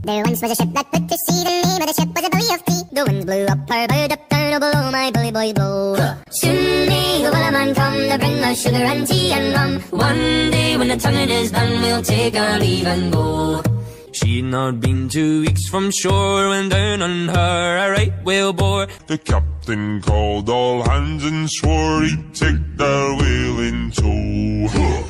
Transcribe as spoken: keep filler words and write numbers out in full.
There once was a ship that put to sea. The name of the ship was a belly of tea. The winds blew up her bow, up down, oh below my bully boys blow. Soon may the wellerman come to bring us sugar and tea and rum. One day when the tonguing is done, we'll take our leave and go. She'd not been two weeks from shore when down on her a right whale bore. The captain called all hands and swore he'd take their whale in tow.